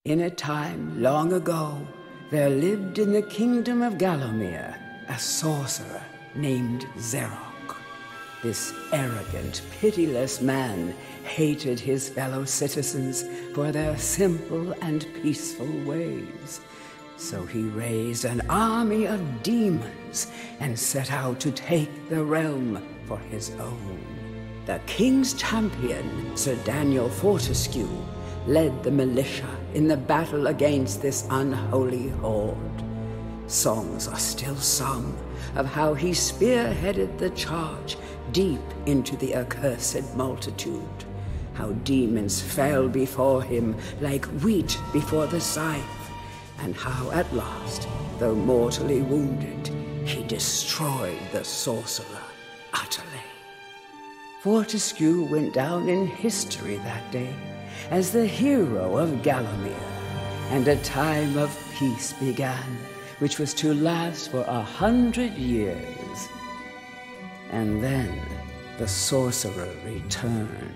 In a time long ago, there lived in the kingdom of Gallowmere a sorcerer named Zarok. This arrogant, pitiless man hated his fellow citizens for their simple and peaceful ways. So he raised an army of demons and set out to take the realm for his own. The king's champion, Sir Daniel Fortescue, led the militia in the battle against this unholy horde. Songs are still sung of how he spearheaded the charge deep into the accursed multitude, how demons fell before him like wheat before the scythe, and how at last, though mortally wounded, he destroyed the sorcerer utterly. Fortescue went down in history that day as the hero of Gallowmere, and a time of peace began, which was to last for 100 years. And then the sorcerer returned.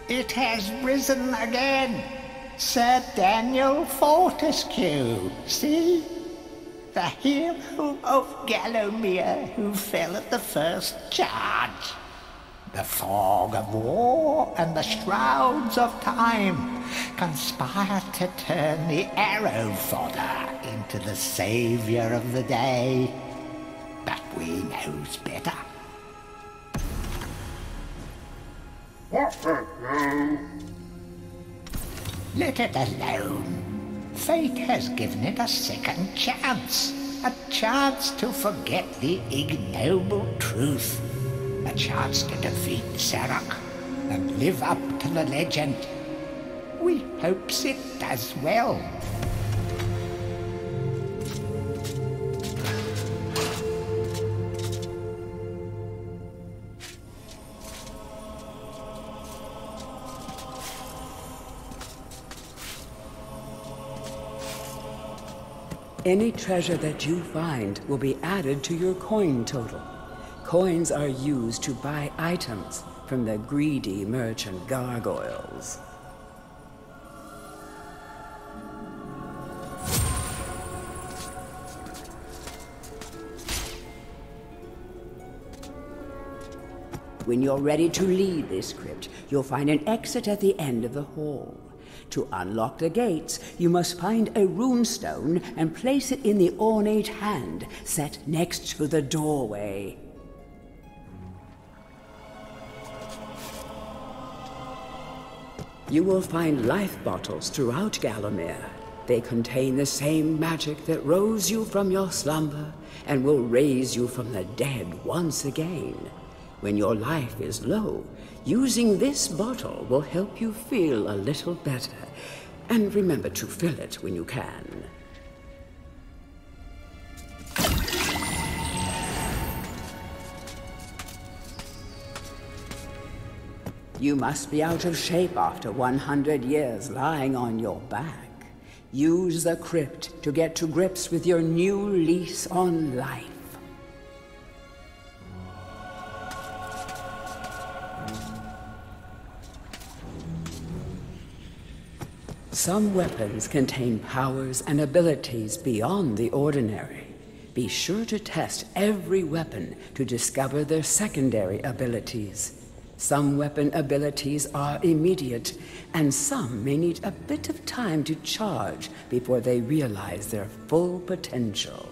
It has risen again. Sir Daniel Fortescue, see? The hero of Gallowmere who fell at the first charge. The fog of war and the shrouds of time conspire to turn the arrow fodder into the saviour of the day. But we knows better. Let it alone. Fate has given it a second chance. A chance to forget the ignoble truth. A chance to defeat Zarok and live up to the legend. We hopes it does well. Any treasure that you find will be added to your coin total. Coins are used to buy items from the greedy merchant gargoyles. When you're ready to leave this crypt, you'll find an exit at the end of the hall. To unlock the gates, you must find a runestone and place it in the ornate hand set next to the doorway. You will find life bottles throughout Gallowmere. They contain the same magic that rose you from your slumber and will raise you from the dead once again. When your life is low, using this bottle will help you feel a little better. And remember to fill it when you can. You must be out of shape after 100 years lying on your back. Use the crypt to get to grips with your new lease on life. Some weapons contain powers and abilities beyond the ordinary. Be sure to test every weapon to discover their secondary abilities. Some weapon abilities are immediate, and some may need a bit of time to charge before they realize their full potential.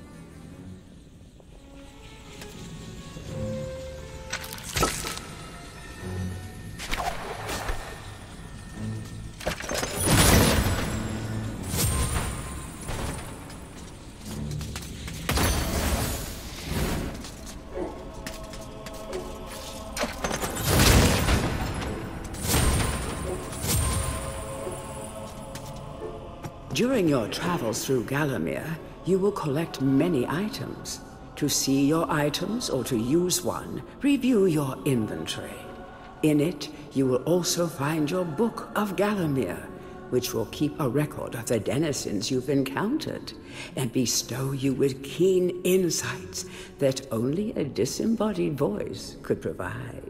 During your travels through Gallowmere, you will collect many items. To see your items or to use one, review your inventory. In it, you will also find your Book of Gallowmere, which will keep a record of the denizens you've encountered and bestow you with keen insights that only a disembodied voice could provide.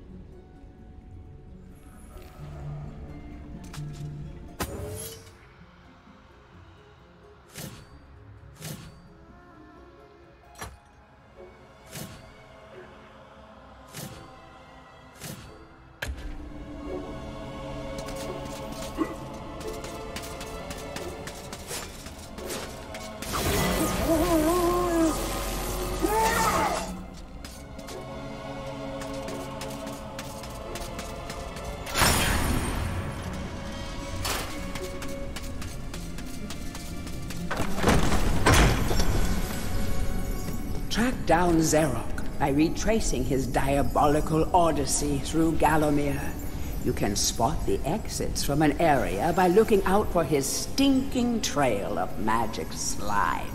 Track down Zarok by retracing his diabolical odyssey through Gallowmere. You can spot the exits from an area by looking out for his stinking trail of magic slime.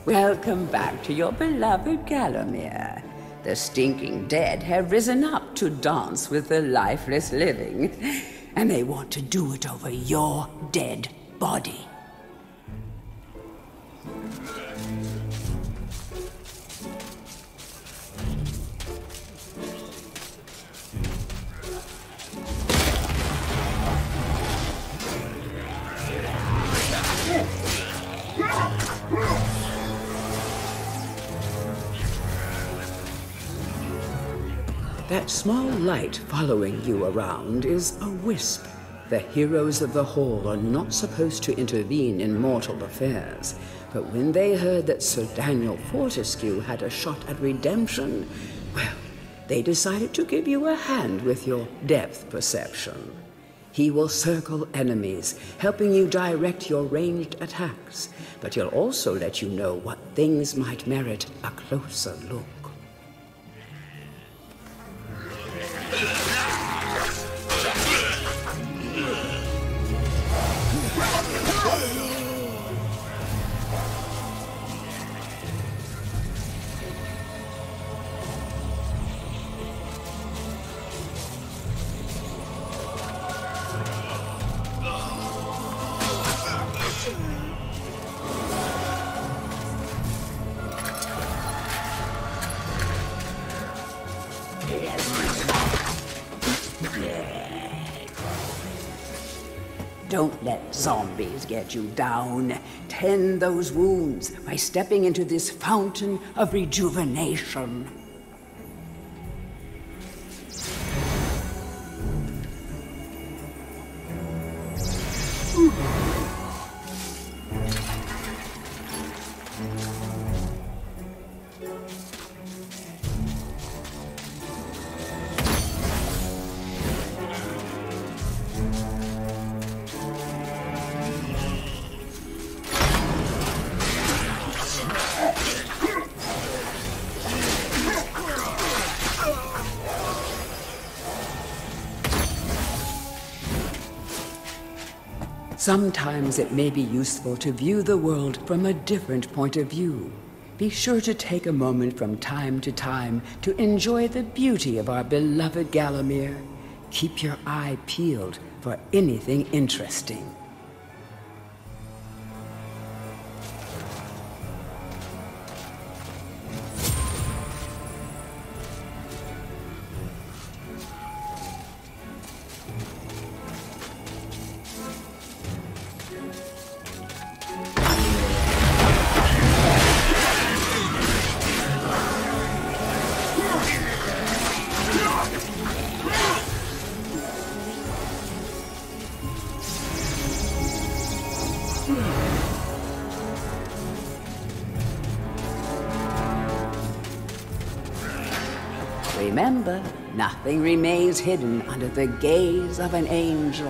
Welcome back to your beloved Gallowmere. The stinking dead have risen up to dance with the lifeless living, and they want to do it over your dead body. That small light following you around is a wisp. The heroes of the Hall are not supposed to intervene in mortal affairs, but when they heard that Sir Daniel Fortescue had a shot at redemption, well, they decided to give you a hand with your depth perception. He will circle enemies, helping you direct your ranged attacks, but he'll also let you know what things might merit a closer look. Don't let zombies get you down. Tend those wounds by stepping into this fountain of rejuvenation. Sometimes it may be useful to view the world from a different point of view. Be sure to take a moment from time to time to enjoy the beauty of our beloved Gallowmere. Keep your eye peeled for anything interesting. Remember, nothing remains hidden under the gaze of an angel.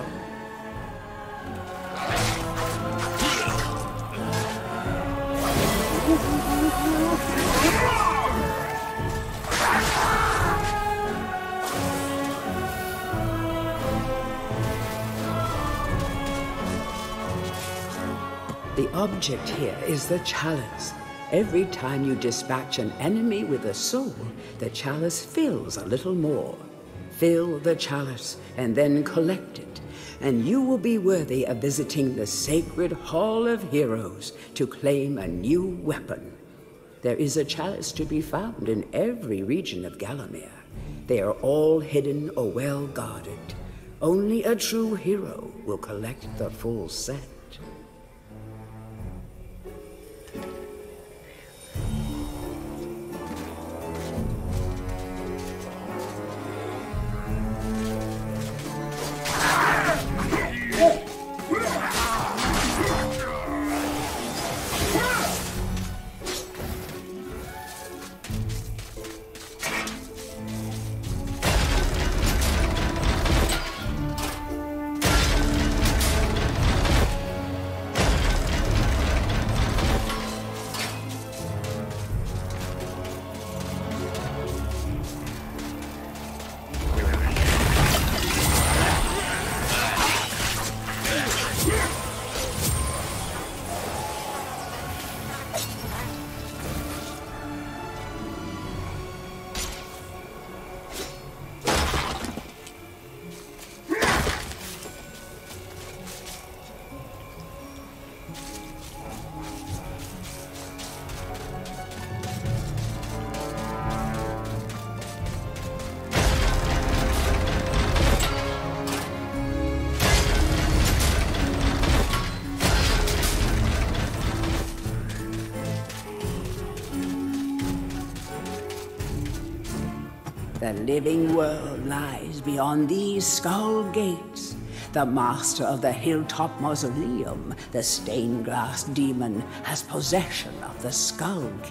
The object here is the chalice. Every time you dispatch an enemy with a soul, the chalice fills a little more. Fill the chalice and then collect it, and you will be worthy of visiting the sacred Hall of Heroes to claim a new weapon. There is a chalice to be found in every region of Gallowmere. They are all hidden or well guarded. Only a true hero will collect the full set. The living world lies beyond these skull gates. The master of the Hilltop Mausoleum, the stained glass demon, has possession of the skull key.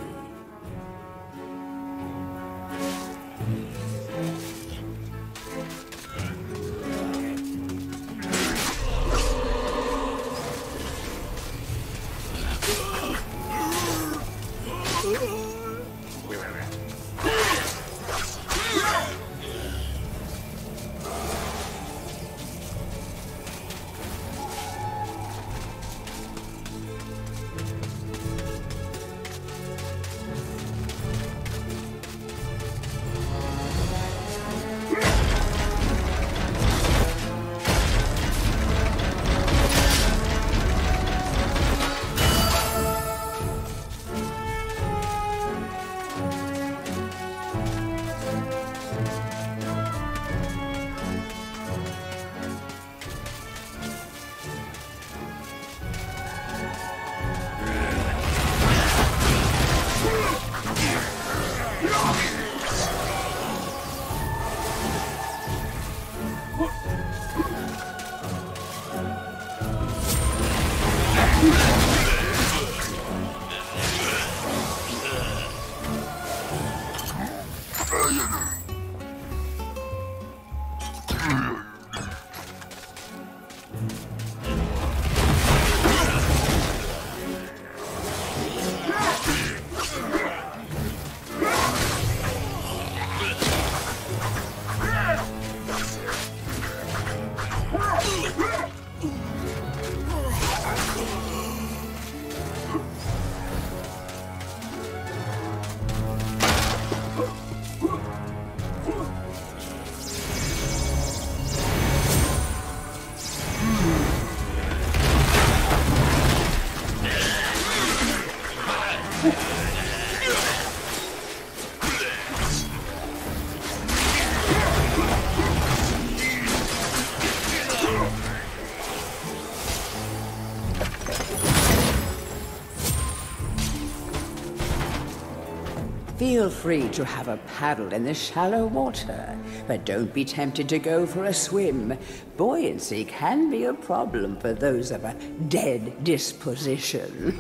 Feel free to have a paddle in the shallow water, but don't be tempted to go for a swim. Buoyancy can be a problem for those of a dead disposition.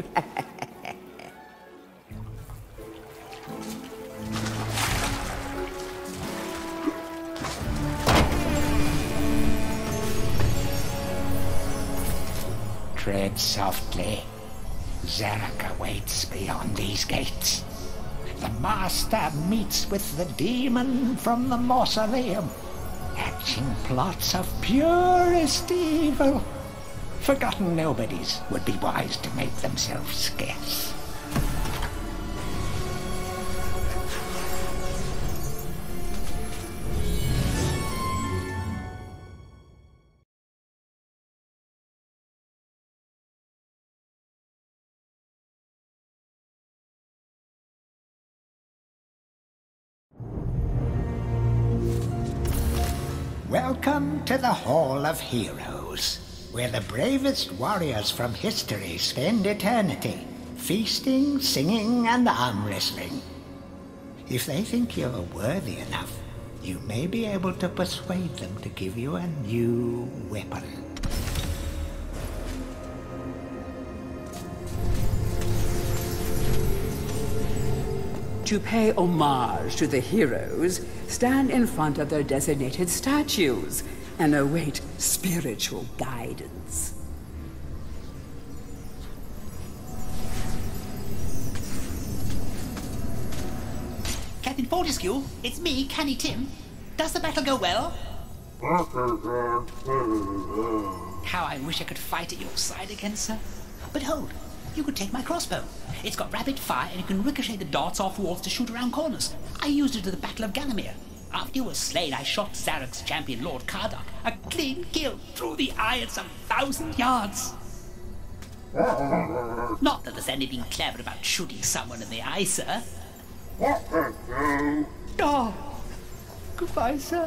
Tread softly. Zarok awaits beyond these gates. The master meets with the demon from the mausoleum, hatching plots of purest evil. Forgotten nobodies would be wise to make themselves scarce. Welcome to the Hall of Heroes, where the bravest warriors from history spend eternity, feasting, singing, and arm wrestling. If they think you're worthy enough, you may be able to persuade them to give you a new weapon. To pay homage to the heroes, stand in front of their designated statues and await spiritual guidance. Captain Fortescue, it's me, Canny Tim. Does the battle go well? How I wish I could fight at your side again, sir. But hold, you could take my crossbow. It's got rapid fire and it can ricochet the darts off walls to shoot around corners. I used it at the Battle of Gallowmere. After you were slain, I shot Zarok's champion, Lord Kardok. A clean kill through the eye at some 1,000 yards. Not that there's anything clever about shooting someone in the eye, sir. Oh, goodbye, sir.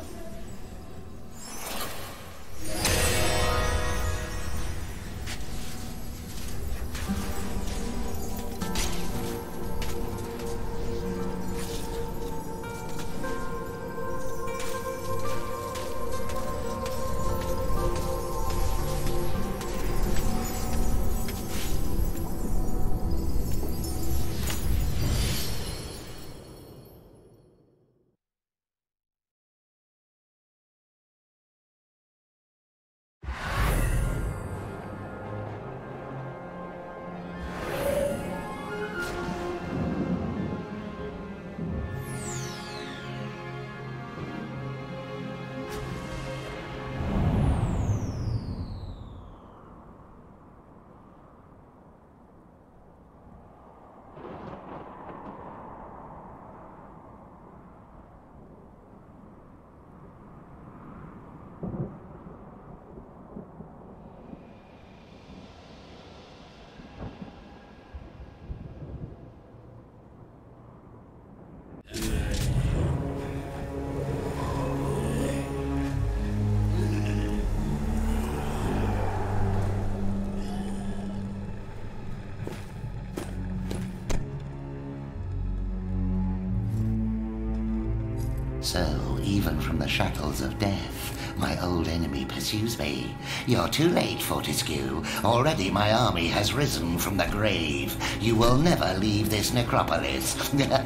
So, even from the shackles of death, my old enemy pursues me. You're too late, Fortescue. Already my army has risen from the grave. You will never leave this necropolis.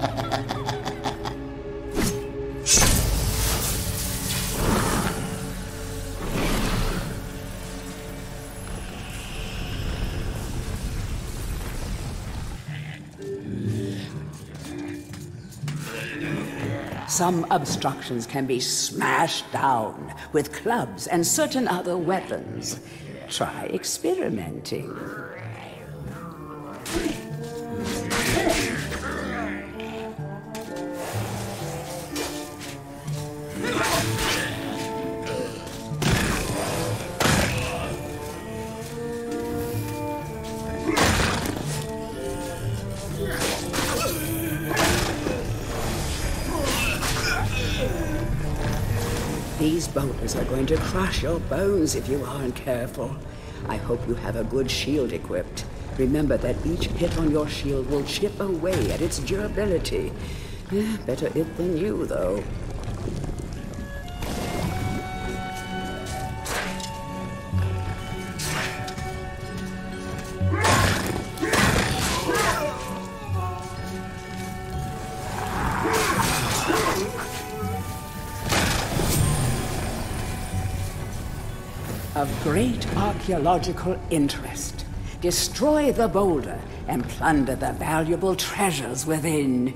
Some obstructions can be smashed down with clubs and certain other weapons. Try experimenting. These boulders are going to crush your bones if you aren't careful. I hope you have a good shield equipped. Remember that each hit on your shield will chip away at its durability. Better it than you, though. Of great archaeological interest. Destroy the boulder and plunder the valuable treasures within.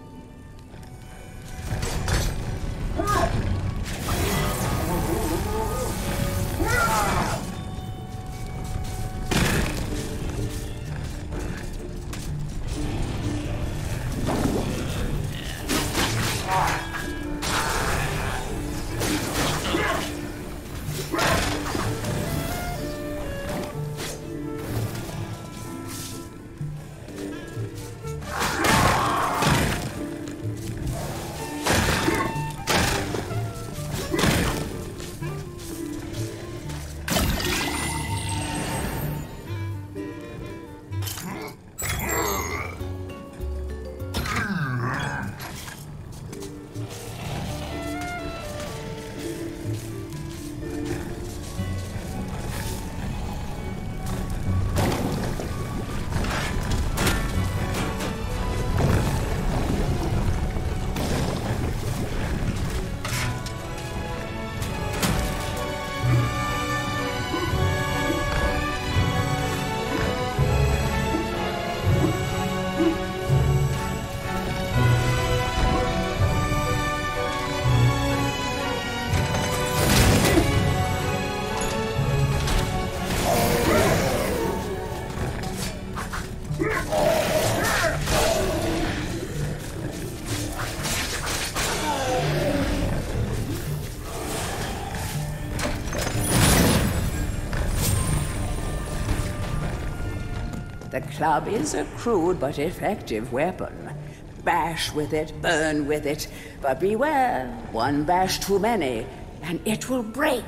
The club is a crude but effective weapon. Bash with it, burn with it, but beware, one bash too many, and it will break.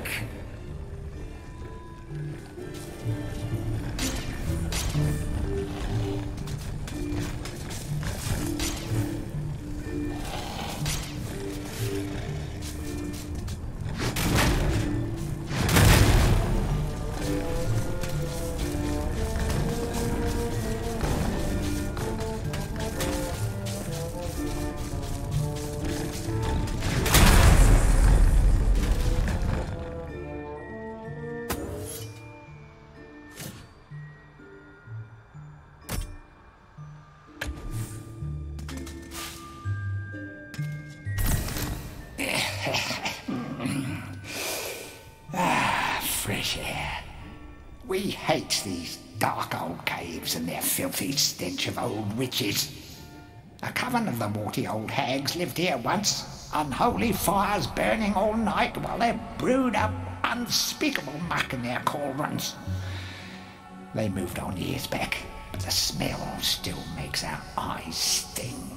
Fresh air. We hate these dark old caves and their filthy stench of old witches. A coven of the warty old hags lived here once, unholy fires burning all night while they brewed up unspeakable muck in their cauldrons. They moved on years back, but the smell still makes our eyes sting.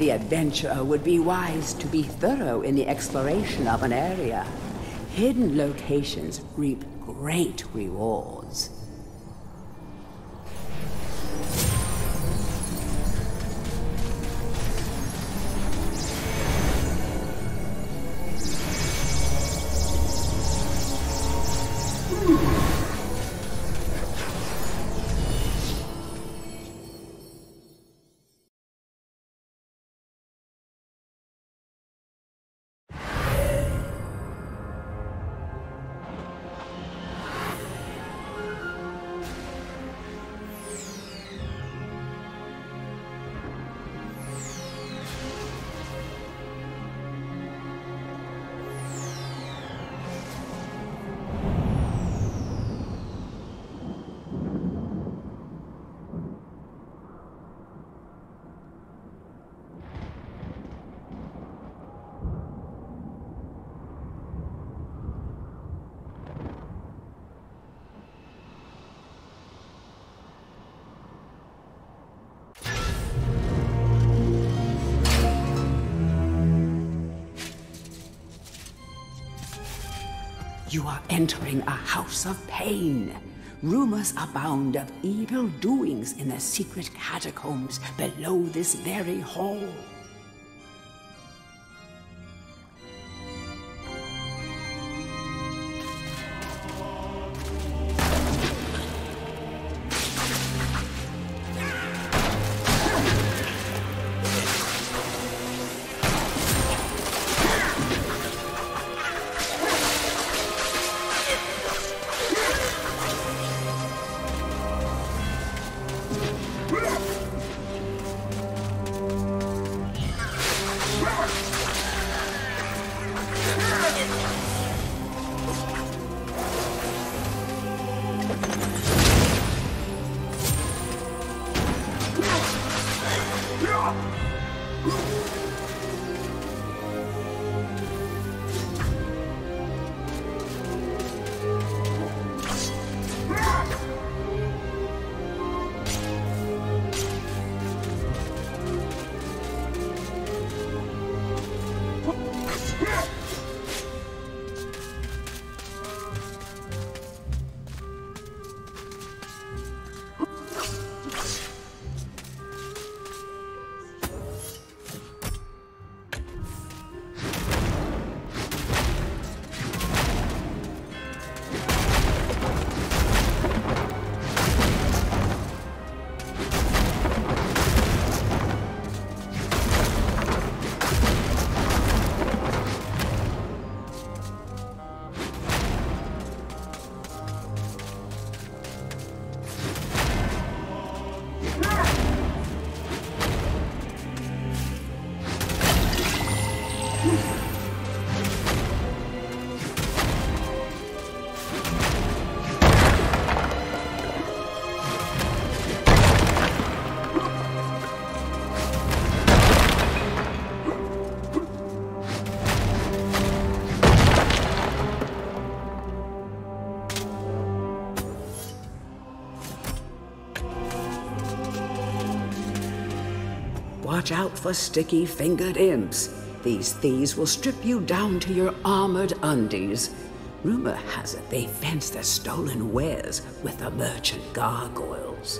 The adventurer would be wise to be thorough in the exploration of an area. Hidden locations reap great rewards. You are entering a house of pain. Rumors abound of evil doings in the secret catacombs below this very hall. Watch out for sticky-fingered imps. These thieves will strip you down to your armored undies. Rumor has it they fence their stolen wares with the merchant gargoyles.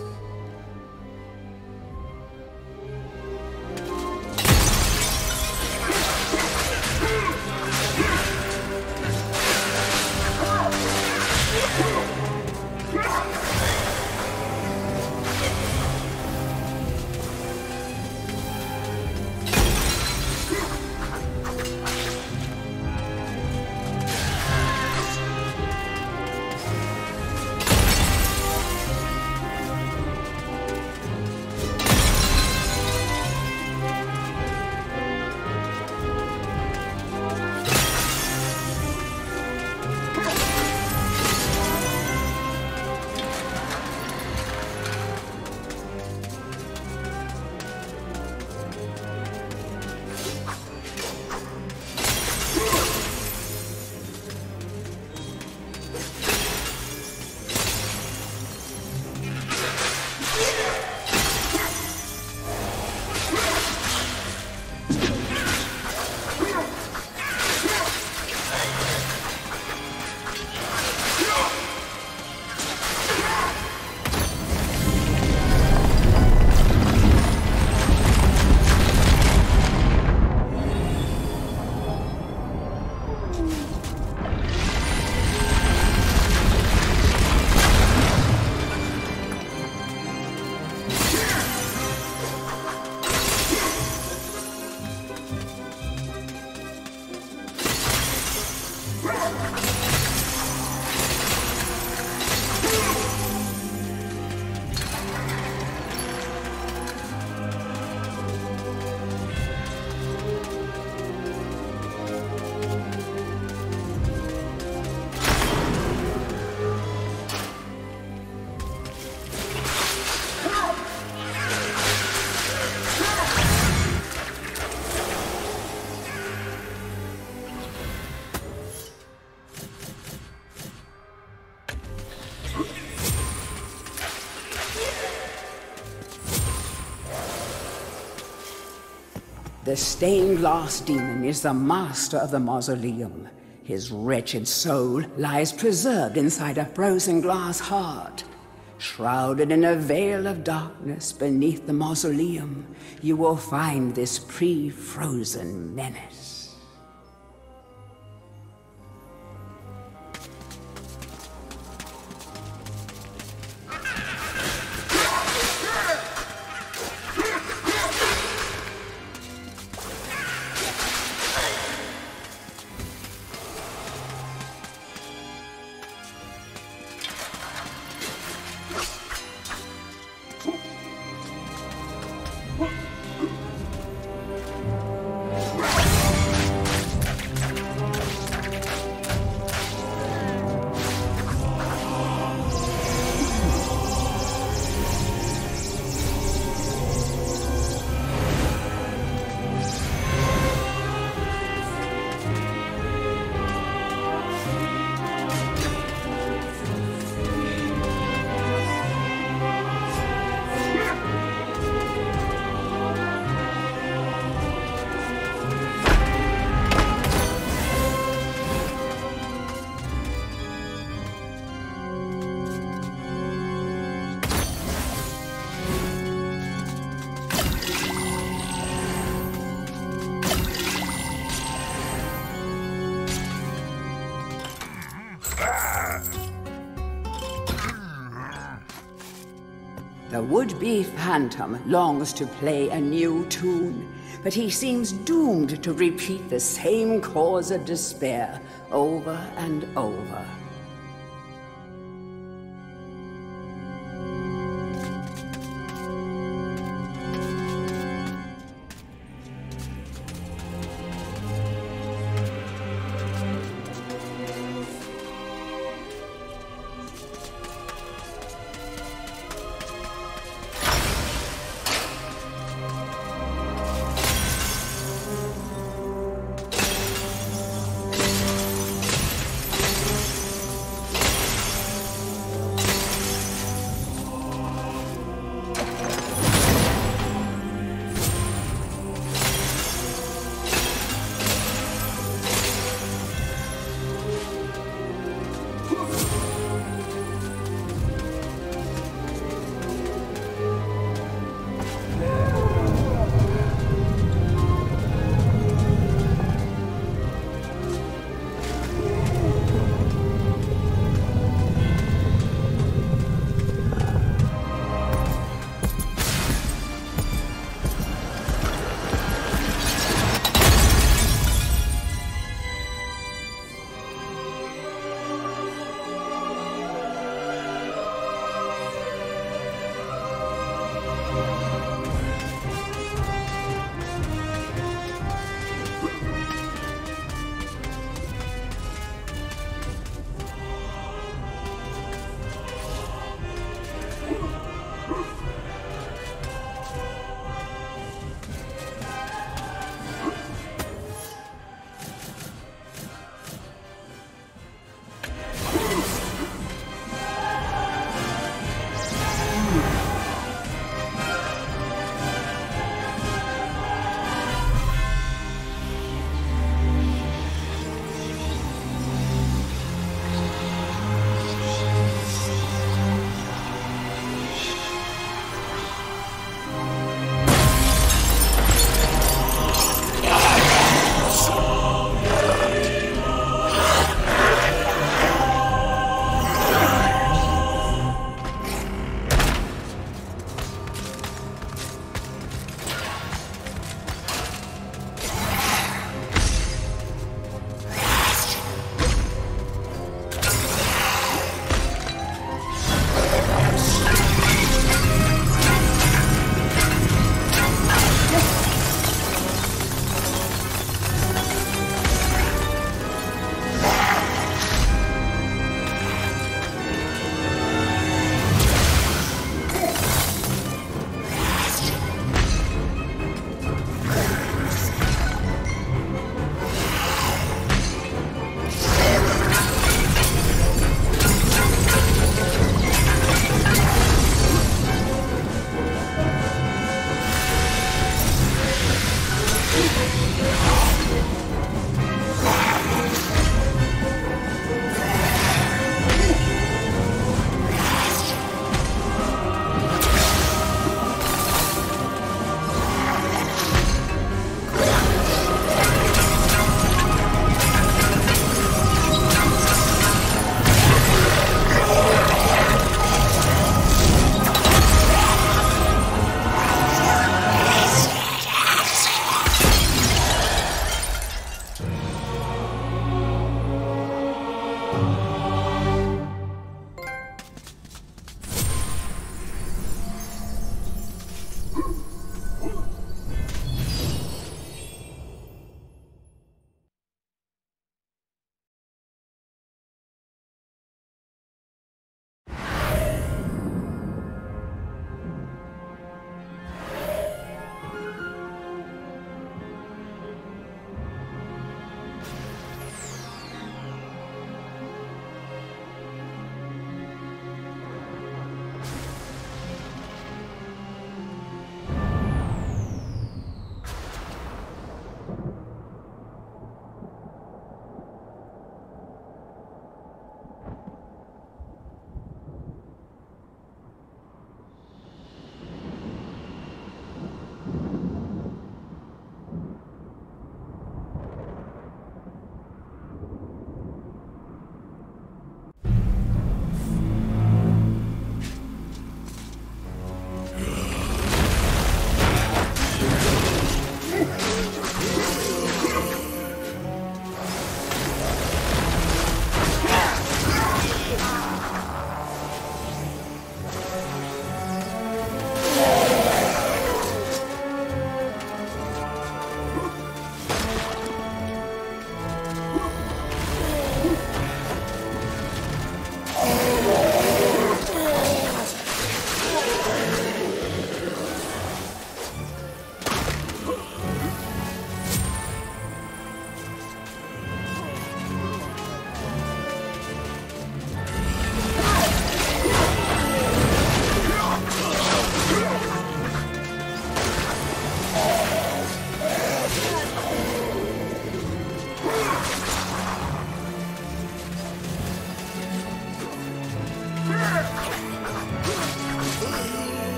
The stained glass demon is the master of the mausoleum. His wretched soul lies preserved inside a frozen glass heart. Shrouded in a veil of darkness beneath the mausoleum, you will find this pre-frozen menace. The would-be phantom longs to play a new tune, but he seems doomed to repeat the same cause of despair over and over.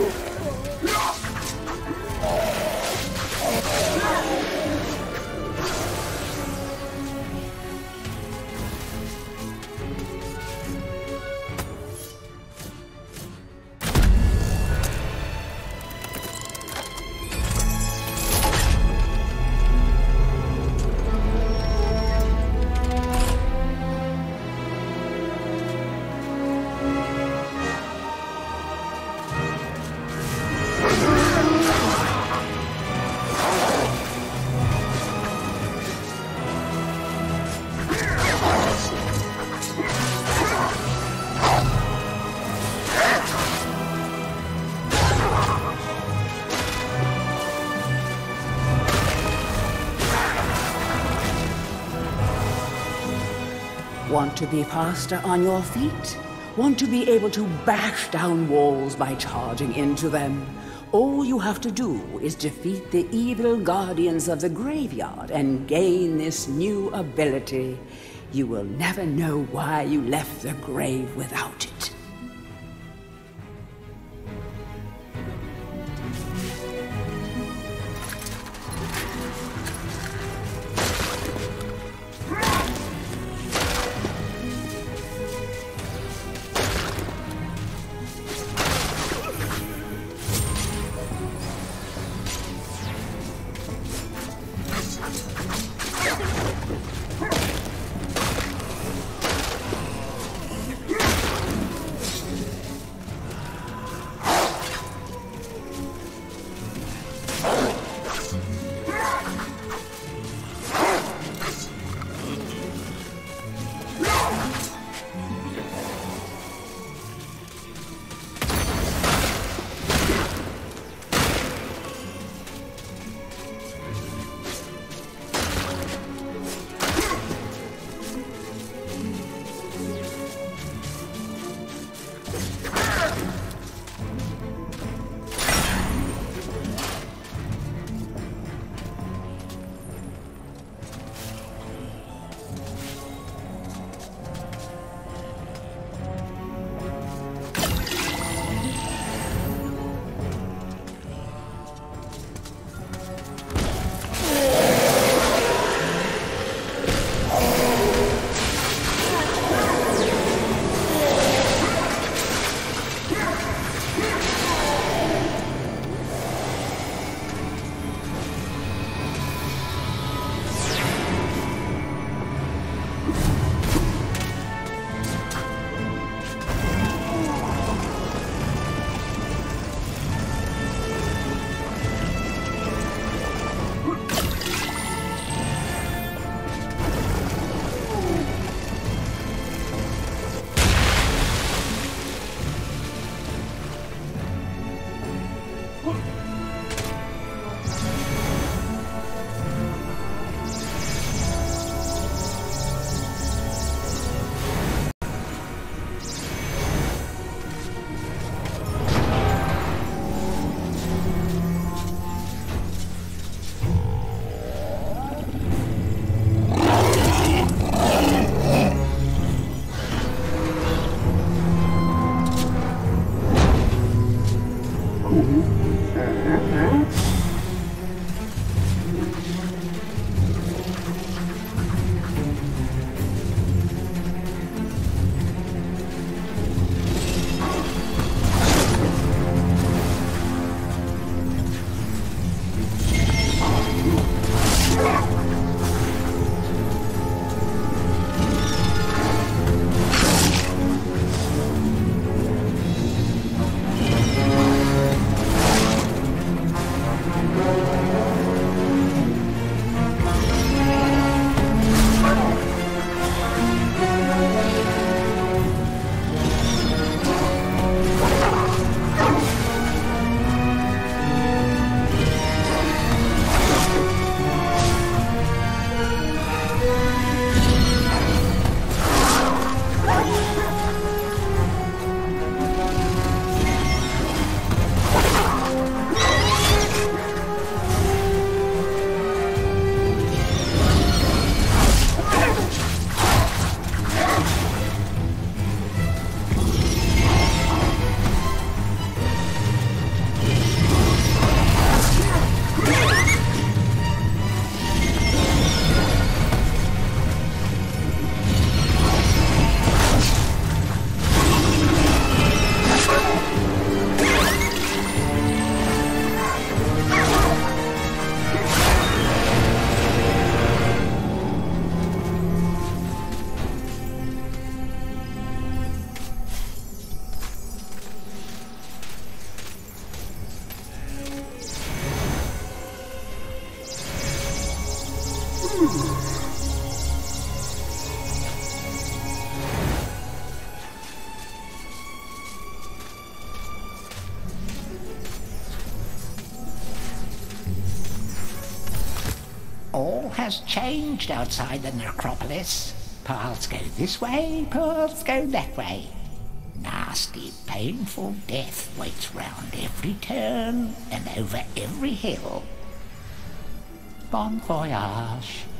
Want to be faster on your feet? Want to be able to bash down walls by charging into them? All you have to do is defeat the evil guardians of the graveyard and gain this new ability. You will never know why you left the grave without it. has changed outside the necropolis. Paths go this way, paths go that way. Nasty, painful death waits round every turn and over every hill. Bon voyage.